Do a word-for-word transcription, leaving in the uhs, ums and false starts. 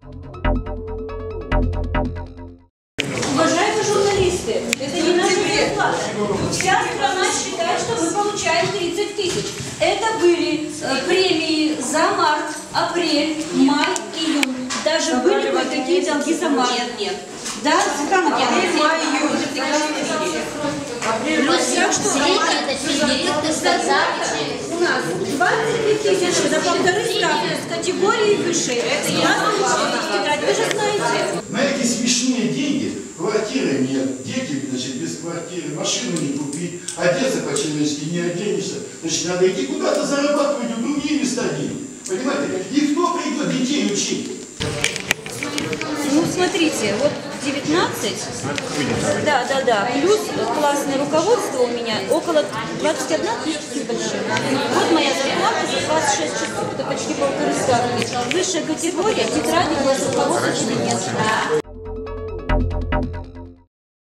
Уважаемые журналисты, это не наша зарплата. Вся страна считает, что мы получаем тридцать тысяч. Это были э, премии за март, апрель, май, июнь. Даже были кое-какие долги за март. Нет, нет. Да, апрель, май, июнь. Так что у нас двадцать две тысячи за полторы ставки с категории выше. Это я вы же знаете. На эти смешные деньги квартиры нет, дети, значит, без квартиры, машину не купить, одеться по-человечески не оденешься. Значит, надо идти куда-то зарабатывать в другие места деньги. Понимаете? И кто придет детей учить? Ну, смотрите, вот девятнадцать, да, да, да, плюс классное руководство у меня около двадцати одной тысячи больших. Вот моя зарплата за двадцать шесть часов, это почти полторы ставки. Высшая категория, тетради, класс руководства нет.